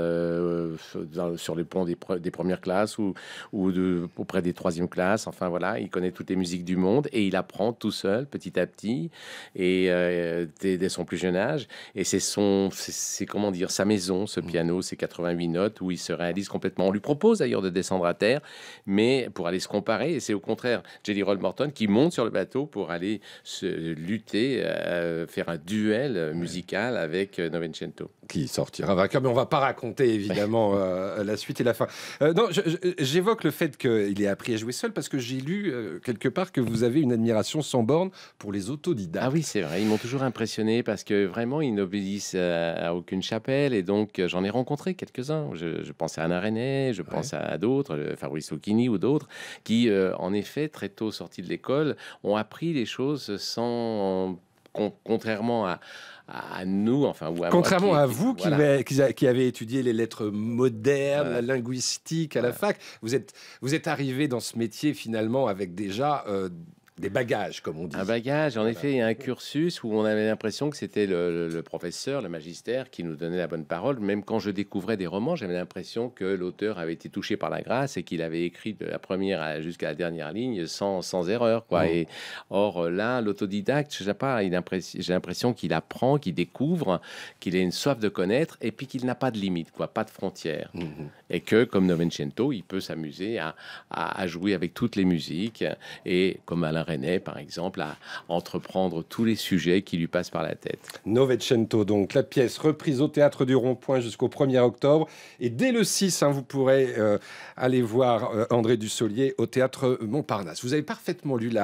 sur les ponts des premières classes ou auprès des troisième classes. Enfin voilà, il connaît toutes les musiques du monde et il apprend tout seul, petit à petit, et dès son plus jeune âge. Et c'est comment dire, sa maison, ce piano, ces 88 notes où il se réalise complètement. On lui propose d'ailleurs de descendre à terre, mais pour aller se comparer. Et c'est au contraire Jelly Roll Morton qui monte sur le bateau pour aller se lutter, faire un duel musical avec Novecento. Qui sortira vainqueur, mais on ne va pas raconter évidemment la suite et la fin. Non, j'évoque le fait qu'il ait appris à jouer seul parce que j'ai lu quelque part que vous avez une admiration sans borne pour les autodidactes. Ah oui, c'est vrai, ils m'ont toujours impressionné parce que vraiment ils n'obéissent à aucune chapelle et donc j'en ai rencontré quelques-uns. Je pense à Anna René, je pense à d'autres, Fabrice Lucchini ou d'autres, qui en effet très tôt sortis de l'école ont appris les choses sans... Contrairement à nous, enfin, ou à contrairement moi, à vous qui avez étudié les lettres modernes, la linguistique à la fac, vous êtes arrivé dans ce métier finalement avec déjà des bagages, comme on dit. Un bagage, en effet, et un cursus où on avait l'impression que c'était le professeur, le magistère qui nous donnait la bonne parole. Même quand je découvrais des romans, j'avais l'impression que l'auteur avait été touché par la grâce et qu'il avait écrit de la première jusqu'à la dernière ligne sans erreur, quoi. Et or là, l'autodidacte, j'ai l'impression qu'il apprend, qu'il découvre, qu'il a une soif de connaître et puis qu'il n'a pas de limite, quoi, pas de frontières. Et que, comme Novecento, il peut s'amuser à jouer avec toutes les musiques et, comme Alain René, par exemple, à entreprendre tous les sujets qui lui passent par la tête. Novecento, donc la pièce reprise au Théâtre du Rond-Point jusqu'au 1er octobre. Et dès le 6, vous pourrez aller voir André Dussolier au Théâtre Montparnasse. Vous avez parfaitement lu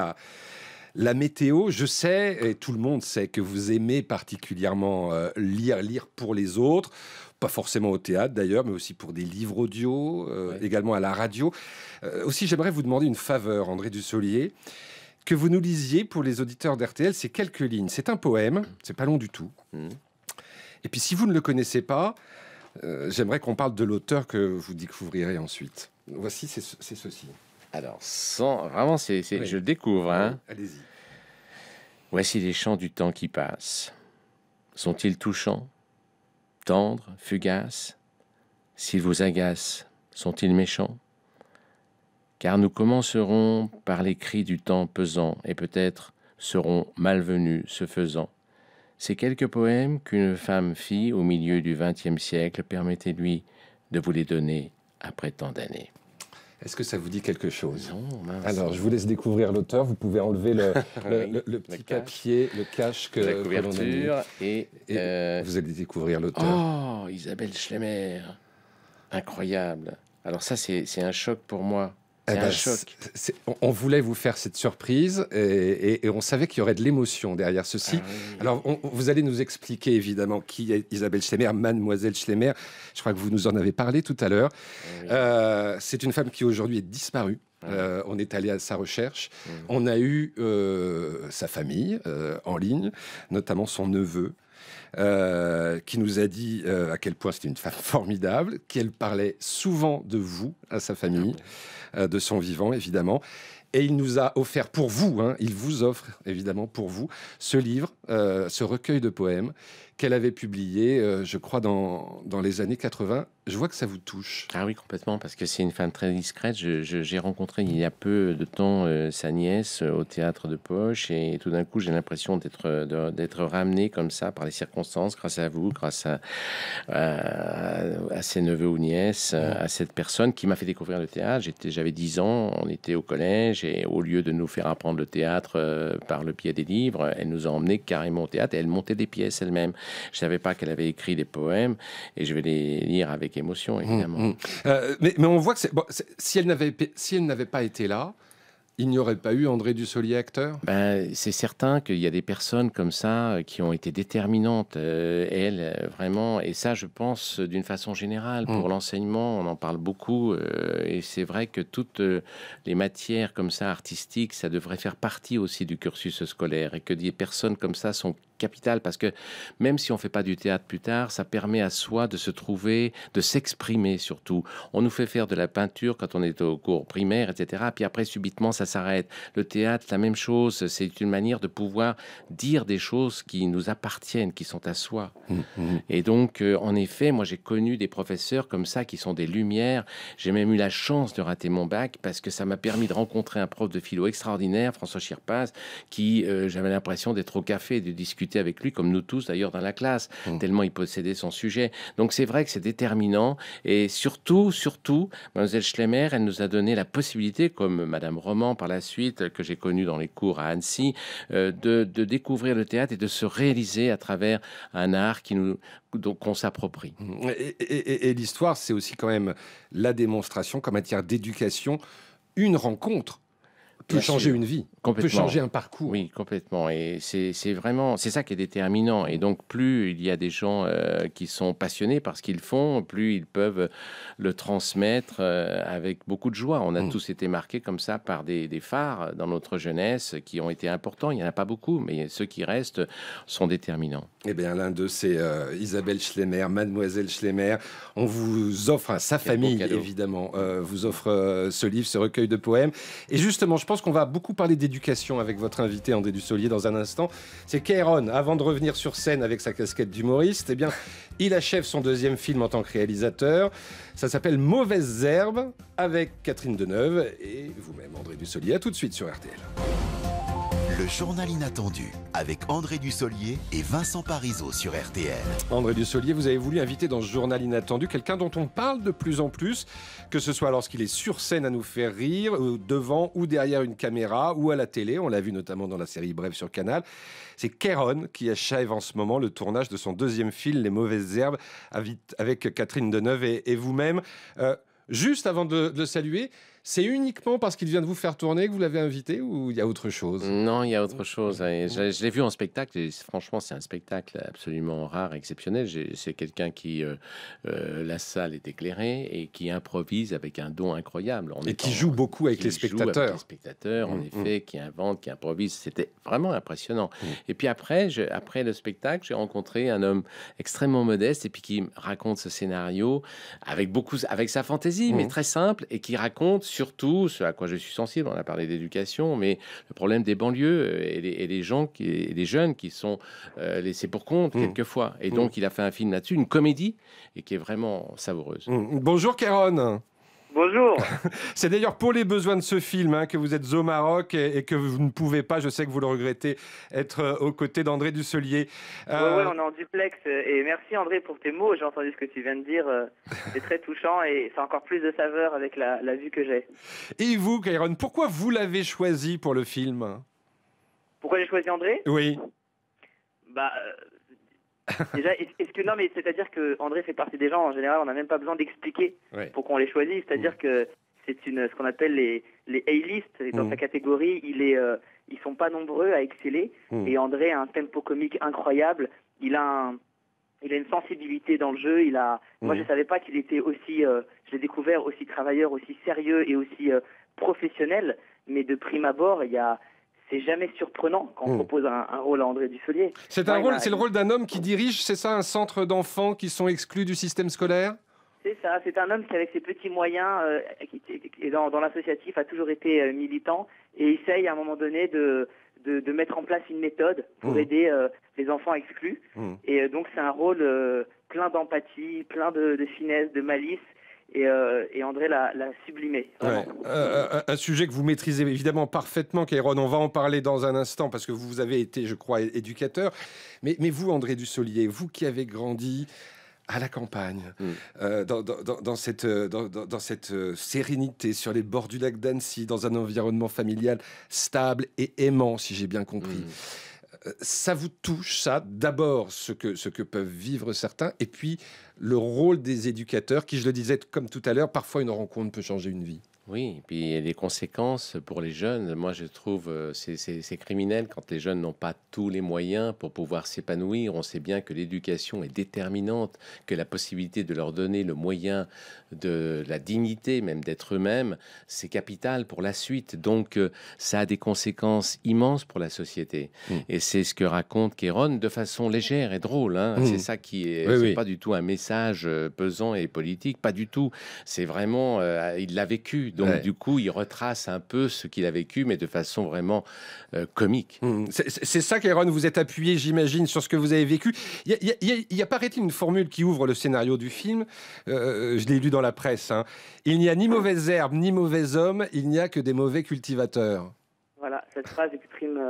la météo. Je sais, et tout le monde sait, que vous aimez particulièrement lire pour les autres. Pas forcément au théâtre d'ailleurs, mais aussi pour des livres audio, également à la radio. Aussi, j'aimerais vous demander une faveur, André Dussolier, que vous nous lisiez pour les auditeurs d'RTL. C'est quelques lignes. C'est un poème, c'est pas long du tout. Et puis si vous ne le connaissez pas, j'aimerais qu'on parle de l'auteur que vous découvrirez ensuite. Voici, c'est ceci. Alors, vraiment, je le découvre. Hein. Allez-y. Voici les chants du temps qui passe. Sont-ils touchants, tendres, fugaces? S'ils vous agacent, sont-ils méchants? Car nous commencerons par les cris du temps pesant et peut-être seront malvenus ce faisant. Ces quelques poèmes qu'une femme fit au milieu du XXe siècle, permettez-lui de vous les donner après tant d'années. Est-ce que ça vous dit quelque chose? Non, mince. Alors, je vous laisse découvrir l'auteur. Vous pouvez enlever le petit papier, le cache que la couverture l'on a mis. Et vous allez découvrir l'auteur. Oh, Isabelle Schlemmer. Incroyable. Alors ça, c'est un choc pour moi. C'est un choc. On voulait vous faire cette surprise et on savait qu'il y aurait de l'émotion derrière ceci. Ah, oui. Alors, vous allez nous expliquer évidemment qui est Isabelle Schlemmer, Mademoiselle Schlemmer. Je crois que vous nous en avez parlé tout à l'heure. Oui. C'est une femme qui aujourd'hui est disparue. On est allé à sa recherche. On a eu sa famille en ligne, notamment son neveu. Qui nous a dit à quel point c'était une femme formidable, qu'elle parlait souvent de vous à sa famille, de son vivant évidemment. Et il nous a offert pour vous, il vous offre évidemment pour vous, ce livre, ce recueil de poèmes qu'elle avait publié, je crois, dans les années 80. Je vois que ça vous touche. Ah oui, complètement, parce que c'est une femme très discrète. J'ai rencontré il y a peu de temps sa nièce au théâtre de Poche, et tout d'un coup, j'ai l'impression d'être ramené comme ça par les circonstances, grâce à vous, grâce à ses neveux ou nièces, à cette personne qui m'a fait découvrir le théâtre. J'avais 10 ans, on était au collège, et au lieu de nous faire apprendre le théâtre par le biais des livres, elle nous a emmenés carrément au théâtre, et elle montait des pièces elle-même. Je ne savais pas qu'elle avait écrit des poèmes, et je vais les lire avec émotion, évidemment. Mais on voit que si elle n'avait pas été là, il n'y aurait pas eu André Dussolier acteur? C'est certain qu'il y a des personnes comme ça qui ont été déterminantes, elles, vraiment. Et ça, je pense, d'une façon générale, pour l'enseignement, on en parle beaucoup. Et c'est vrai que toutes les matières comme ça, artistiques, ça devrait faire partie aussi du cursus scolaire. Et que des personnes comme ça sont capitales, parce que même si on ne fait pas du théâtre plus tard, ça permet à soi de se trouver, de s'exprimer surtout. On nous fait faire de la peinture quand on est au cours primaire, etc. Puis après, subitement, ça s'arrête. Le théâtre, la même chose. C'est une manière de pouvoir dire des choses qui nous appartiennent, qui sont à soi. Et donc, en effet, moi, j'ai connu des professeurs comme ça qui sont des lumières. J'ai même eu la chance de rater mon bac parce que ça m'a permis de rencontrer un prof de philo extraordinaire, François Schirpaz, qui, j'avais l'impression d'être au café et de discuter avec lui, comme nous tous d'ailleurs dans la classe, tellement il possédait son sujet. Donc c'est vrai que c'est déterminant. Et surtout, Mademoiselle Schlemmer, elle nous a donné la possibilité, comme Madame Roman par la suite, que j'ai connue dans les cours à Annecy, de découvrir le théâtre et de se réaliser à travers un art qu'on s'approprie. Et l'histoire, c'est aussi quand même la démonstration qu'en matière d'éducation, une rencontre peut changer une vie, peut changer un parcours. Oui, complètement. Et c'est ça qui est déterminant. Et donc, plus il y a des gens qui sont passionnés par ce qu'ils font, plus ils peuvent le transmettre avec beaucoup de joie. On a tous été marqués comme ça par des phares dans notre jeunesse qui ont été importants. Il n'y en a pas beaucoup, mais ceux qui restent sont déterminants. Eh bien, l'un d'eux, c'est Isabelle Schlemmer, Mademoiselle Schlemmer. On vous offre, sa famille, évidemment, vous offre ce livre, ce recueil de poèmes. Et justement, je pense qu'on va beaucoup parler d'éducation avec votre invité André Dussolier dans un instant. C'est Kéron, avant de revenir sur scène avec sa casquette d'humoriste, eh bien, il achève son deuxième film en tant que réalisateur. Ça s'appelle Mauvaises herbes, avec Catherine Deneuve et vous-même, André Dussolier. À tout de suite sur RTL. Le journal inattendu avec André Dussolier et Vincent Parisot sur RTL. André Dussolier, vous avez voulu inviter dans ce journal inattendu quelqu'un dont on parle de plus en plus, que ce soit lorsqu'il est sur scène à nous faire rire, devant ou derrière une caméra, ou à la télé. On l'a vu notamment dans la série Bref sur Canal. C'est Kéron qui achève en ce moment le tournage de son deuxième film, Les Mauvaises herbes, avec Catherine Deneuve et vous-même. Juste avant de le saluer, c'est uniquement parce qu'il vient de vous faire tourner que vous l'avez invité ou il y a autre chose? Non, il y a autre chose. Je l'ai vu en spectacle et franchement, c'est un spectacle absolument rare, exceptionnel. C'est quelqu'un qui, la salle est éclairée et qui improvise avec un don incroyable. Et qui joue beaucoup avec les spectateurs. En effet, qui invente, qui improvise. C'était vraiment impressionnant. Et puis après le spectacle, j'ai rencontré un homme extrêmement modeste et puis qui raconte ce scénario avec sa fantaisie, mais très simple, et qui raconte surtout ce à quoi je suis sensible. On a parlé d'éducation, mais le problème des banlieues et les jeunes qui sont laissés pour compte quelquefois. Et donc, il a fait un film là-dessus, une comédie, et qui est vraiment savoureuse. Bonjour Kéron. Bonjour. C'est d'ailleurs pour les besoins de ce film que vous êtes au Maroc et que vous ne pouvez pas, je sais que vous le regrettez, être aux côtés d'André Dussolier. Ouais, on est en duplex. Et merci André pour tes mots. J'ai entendu ce que tu viens de dire. C'est très touchant et c'est encore plus de saveur avec la vue que j'ai. Et vous, Kéron, pourquoi vous l'avez choisi pour le film? Pourquoi j'ai choisi André? Oui. Déjà, est-ce que non, mais c'est-à-dire que André fait partie des gens, en général, on n'a même pas besoin d'expliquer pourquoi on les choisit. C'est-à-dire que c'est ce qu'on appelle les A-list. Et dans sa catégorie, ils sont pas nombreux à exceller. Et André a un tempo comique incroyable. Il a une sensibilité dans le jeu. Moi, je savais pas qu'il était aussi, je l'ai découvert aussi travailleur, aussi sérieux et aussi professionnel. Mais de prime abord, c'est jamais surprenant quand on propose un rôle à André Dussolier. C'est le rôle d'un homme qui dirige, c'est ça, un centre d'enfants qui sont exclus du système scolaire? C'est ça, c'est un homme qui, avec ses petits moyens, dans l'associatif, a toujours été militant et essaye à un moment donné de mettre en place une méthode pour aider les enfants exclus. Et donc c'est un rôle plein d'empathie, plein de finesse, de malice. Et André l'a sublimé. Un sujet que vous maîtrisez évidemment parfaitement, Kéron. On va en parler dans un instant parce que vous avez été, je crois, éducateur. Mais vous, André Dussolier, vous qui avez grandi à la campagne, dans cette sérénité sur les bords du lac d'Annecy, dans un environnement familial stable et aimant, si j'ai bien compris. Ça vous touche, ça, d'abord ce que peuvent vivre certains, et puis le rôle des éducateurs, qui, je le disais comme tout à l'heure, parfois une rencontre peut changer une vie. Oui, et puis les conséquences pour les jeunes, moi je trouve c'est criminel quand les jeunes n'ont pas tous les moyens pour pouvoir s'épanouir. On sait bien que l'éducation est déterminante, que la possibilité de leur donner le moyen de la dignité, même d'être eux-mêmes, c'est capital pour la suite. Donc ça a des conséquences immenses pour la société. Et c'est ce que raconte Kéron de façon légère et drôle. C'est ça qui est, pas du tout un message pesant et politique, pas du tout. C'est vraiment, il l'a vécu. Donc, du coup, il retrace un peu ce qu'il a vécu, mais de façon vraiment comique. C'est ça, Kéron, vous êtes appuyé, j'imagine, sur ce que vous avez vécu. Il y a paraît-il une formule qui ouvre le scénario du film. Je l'ai lu dans la presse. Il n'y a ni mauvaises herbes, ni mauvais hommes, il n'y a que des mauvais cultivateurs. Voilà, cette phrase exprime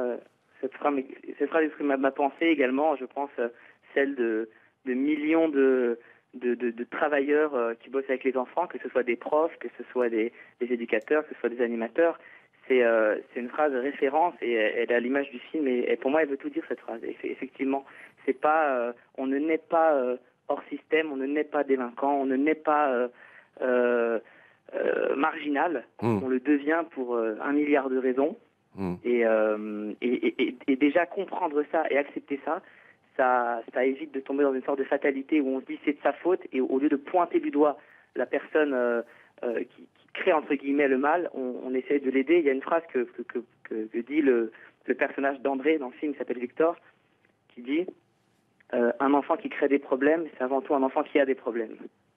ma pensée également, je pense, celle de millions de travailleurs qui bossent avec les enfants, que ce soit des profs, que ce soit des éducateurs, que ce soit des animateurs. C'est une phrase de référence et elle est à l'image du film et pour moi elle veut tout dire cette phrase. Et effectivement, c'est pas on ne naît pas hors système, on ne naît pas délinquant, on ne naît pas marginal, on le devient pour 1 milliard de raisons. Et déjà comprendre ça et accepter ça évite de tomber dans une sorte de fatalité où on se dit c'est de sa faute et au lieu de pointer du doigt la personne qui crée entre guillemets le mal, on essaie de l'aider. Il y a une phrase que dit le personnage d'André dans le film qui s'appelle Victor, qui dit un enfant qui crée des problèmes, c'est avant tout un enfant qui a des problèmes.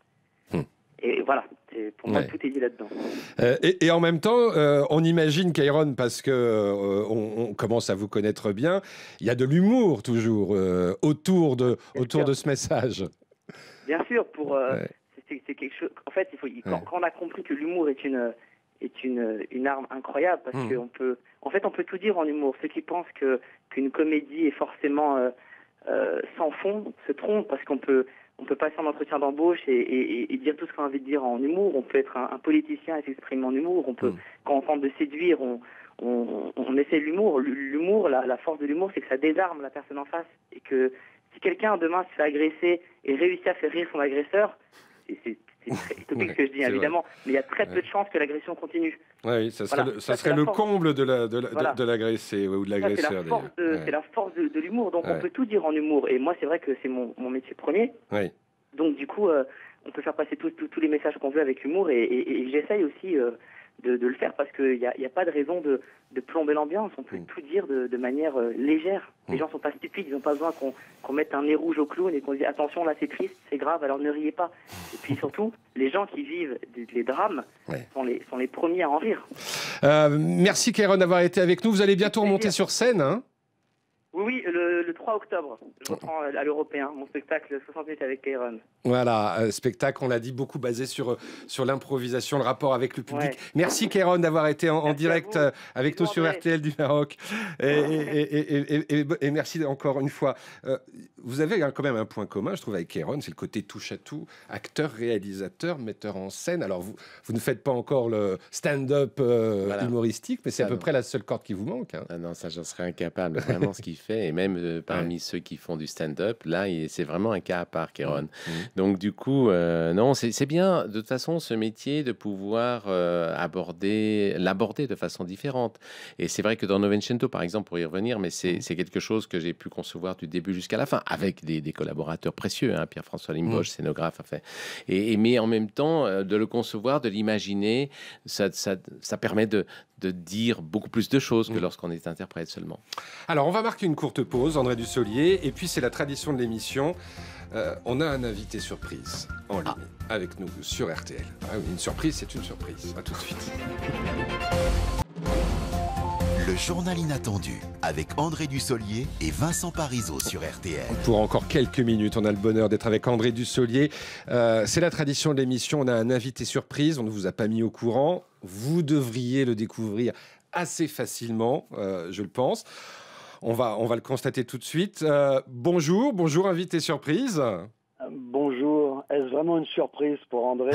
Et voilà, pour moi, tout est dit là-dedans. Et en même temps, on imagine, Kéron, parce que on commence à vous connaître bien, il y a de l'humour toujours autour de ce message. Bien sûr, c'est quelque chose. En fait, quand on a compris que l'humour est une arme incroyable, parce qu'on peut, on peut tout dire en humour. Ceux qui pensent qu'une comédie est forcément sans fond se trompent, parce qu'on peut passer en entretien d'embauche et dire tout ce qu'on a envie de dire en humour. On peut être un politicien et s'exprimer en humour. On peut, quand on tente de séduire, on essaie l'humour. L'humour, la force de l'humour, c'est que ça désarme la personne en face. Et que si quelqu'un demain se fait agresser et réussit à faire rire son agresseur, c'est très utopique ce que je dis, évidemment, mais il y a très peu de chances que l'agression continue. Oui, ça serait le comble de l'agressé ou de l'agresseur. C'est la force de l'humour, donc on peut tout dire en humour. Et moi, c'est vrai que c'est mon métier premier. Donc du coup, on peut faire passer tous les messages qu'on veut avec humour et j'essaye aussi de le faire parce qu'il n'y a pas de raison de plomber l'ambiance. On peut tout dire de manière légère. Les gens ne sont pas stupides, ils n'ont pas besoin qu'on mette un nez rouge au clown et qu'on dise attention, là c'est triste, c'est grave, alors ne riez pas. Et puis surtout, les gens qui vivent les drames sont les premiers à en rire. Merci Kéron d'avoir été avec nous. Vous allez bientôt remonter sur scène, hein ? Oui, le 3 octobre, je reprends à l'Européen, mon spectacle 60 minutes avec Kéron. Voilà, spectacle, on l'a dit, beaucoup basé sur l'improvisation, le rapport avec le public. Merci Kéron d'avoir été en direct avec nous sur RTL du Maroc. Et merci encore une fois. Vous avez quand même un point commun, je trouve, avec Kéron, c'est le côté touche-à-tout, acteur, réalisateur, metteur en scène. Alors, vous ne faites pas encore le stand-up humoristique, mais c'est à peu près la seule corde qui vous manque. Hein. Ah non, ça, j'en serais incapable. Vraiment, ce qu'il fait, et même parmi ceux qui font du stand-up, là, c'est vraiment un cas à part, Kéron. Donc, du coup, non, c'est bien, de toute façon, ce métier, de pouvoir l'aborder de façon différente. Et c'est vrai que dans Novecento, par exemple, pour y revenir, mais c'est quelque chose que j'ai pu concevoir du début jusqu'à la fin, avec des collaborateurs précieux, hein, Pierre-François Limboche, scénographe, enfin. Mais en même temps, de le concevoir, de l'imaginer, ça permet de dire beaucoup plus de choses que lorsqu'on est interprète seulement. Alors, on va marquer une courte pause, André Dussolier, et puis c'est la tradition de l'émission. On a un invité surprise en ligne avec nous sur RTL. Ah oui, une surprise, c'est une surprise. À tout de suite. Le journal inattendu avec André Dussolier et Vincent Parisot sur RTL. Pour encore quelques minutes, on a le bonheur d'être avec André Dussolier. C'est la tradition de l'émission, on a un invité surprise, on ne vous a pas mis au courant. Vous devriez le découvrir assez facilement, je le pense. On va le constater tout de suite. Bonjour invité surprise. Bonjour, est-ce vraiment une surprise pour André.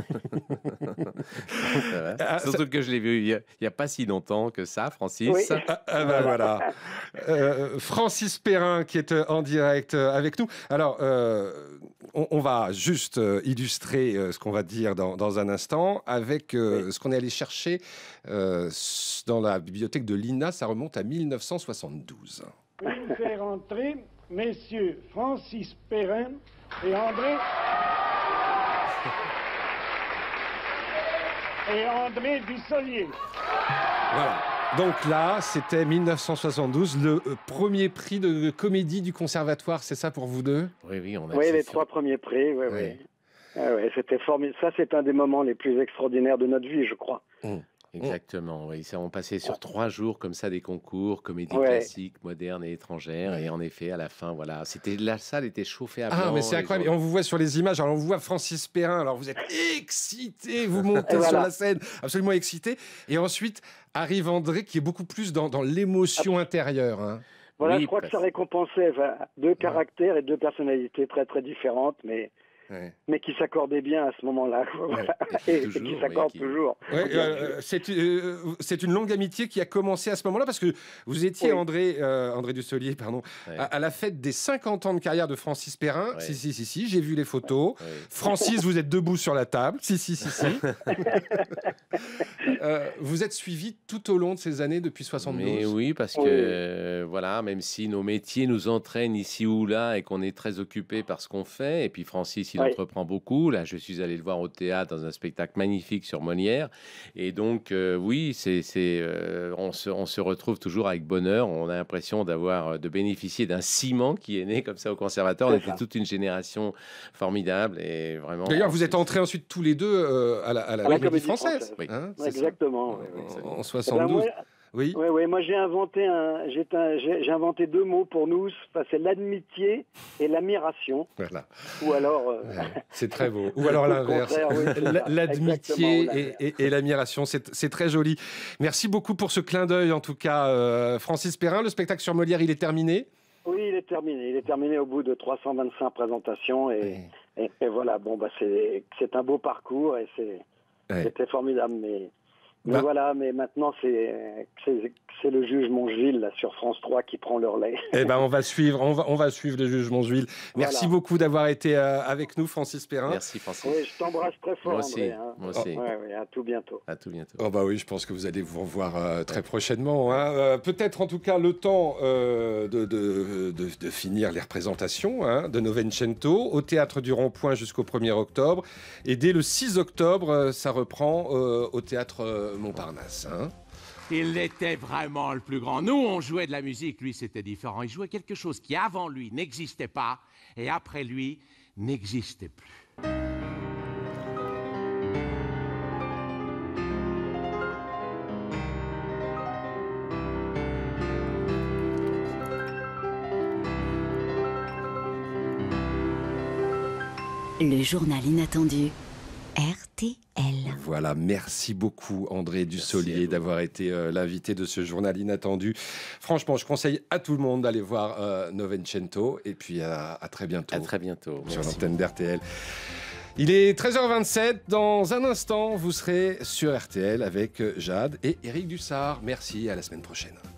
Surtout que je l'ai vu il n'y a pas si longtemps que ça, Francis. Oui. Ben voilà. Francis Perrin qui est en direct avec nous. Alors, on va juste illustrer ce qu'on va dire dans un instant avec ce qu'on est allé chercher dans la bibliothèque de l'INA. Ça remonte à 1972. Veuillez faire entrer messieurs Francis Perrin et André Dussolier. Voilà. Donc là, c'était 1972, le premier prix de comédie du conservatoire, c'est ça pour vous deux? Oui, on a les 3 premiers prix, oui. C'était formidable. Ça, c'est un des moments les plus extraordinaires de notre vie, je crois. Exactement, oui. On passait sur 3 jours comme ça des concours, comédie classique, moderne et étrangère. Et en effet, à la fin, voilà, la salle était chauffée à blanc. Ah, mais c'est incroyable. Et on vous voit sur les images. Alors, on vous voit Francis Perrin. Alors, vous êtes excité. Vous montez sur la scène, absolument excité. Et ensuite, arrive André, qui est beaucoup plus dans l'émotion intérieure. Hein. Voilà, je crois que ça récompensait 2 caractères et 2 personnalités très, très différentes, mais qui s'accordaient bien à ce moment-là. Et qui s'accordent toujours. C'est une longue amitié qui a commencé à ce moment-là, parce que vous étiez, André Dussolier, à la fête des 50 ans de carrière de Francis Perrin. Si, j'ai vu les photos. Francis, vous êtes debout sur la table. Si. Vous êtes suivi tout au long de ces années depuis 72. Mais oui, parce que voilà, même si nos métiers nous entraînent ici ou là et qu'on est très occupé par ce qu'on fait, et puis Francis, il entreprend beaucoup. Là, je suis allé le voir au théâtre dans un spectacle magnifique sur Molière. Et donc, on se retrouve toujours avec bonheur. On a l'impression de bénéficier d'un ciment qui est né comme ça au conservatoire. On était toute une génération formidable et vraiment. D'ailleurs, vous êtes entrés ensuite tous les deux à la Comédie Française. Hein, exactement. En 72. Oui, moi j'ai inventé 2 mots pour nous, c'est l'amitié et l'admiration. Voilà. Ou alors... c'est très beau. Ou alors l'inverse. L'amitié et l'admiration, c'est très joli. Merci beaucoup pour ce clin d'œil en tout cas. Francis Perrin, le spectacle sur Molière, il est terminé? Oui, il est terminé. Il est terminé au bout de 325 présentations et voilà, c'est un beau parcours et c'était formidable, mais voilà, mais maintenant c'est le juge Mongeville là, sur France 3 qui prend le relais. On va suivre le juge Mongeville. Merci beaucoup d'avoir été avec nous, Francis Perrin. Merci Francis. Oui, je t'embrasse très fort, André. Moi aussi. À tout bientôt. À tout bientôt. Oh oui, je pense que vous allez vous revoir très prochainement. Hein. Peut-être en tout cas le temps de finir les représentations de Novecento au Théâtre du Rond-Point jusqu'au 1er octobre. Et dès le 6 octobre, ça reprend au Théâtre Montparnasse. Hein. Il était vraiment le plus grand. Nous, on jouait de la musique, lui, c'était différent. Il jouait quelque chose qui, avant lui, n'existait pas, et après lui, n'existait plus. Le journal inattendu. RTL. Voilà, merci beaucoup André Dussolier d'avoir été l'invité de ce journal inattendu. Franchement, je conseille à tout le monde d'aller voir Novecento et puis à très bientôt. À très bientôt. Sur l'antenne d'RTL. Il est 13h27. Dans un instant, vous serez sur RTL avec Jade et Éric Dussard. Merci, à la semaine prochaine.